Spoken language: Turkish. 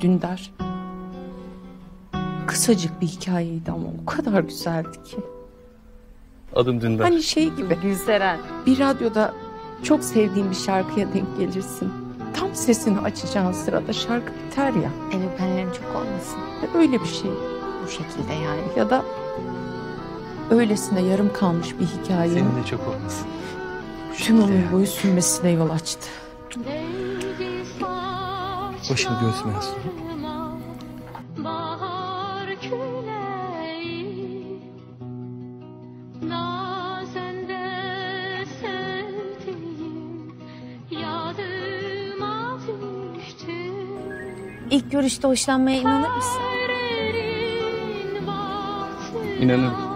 Dündar. Kısacık bir hikayeydi ama o kadar güzeldi ki. Adım Dündar. Hani şey gibi, Gülseren. bir radyoda çok sevdiğin bir şarkıya denk gelirsin. Tam sesini açacağın sırada şarkı biter ya. El öpenlerin çok olmasın. Öyle bir şey. Bu şekilde yani. Ya da öylesine yarım kalmış bir hikayenin Senin de çok olmasın. tüm ömür boyu sürmesine yol açtı. Başını göğsüme yasla. Bahar küleği nazende sevdiğim yadıma düştü. İlk görüşte hoşlanmaya inanır mısın? İnanırım.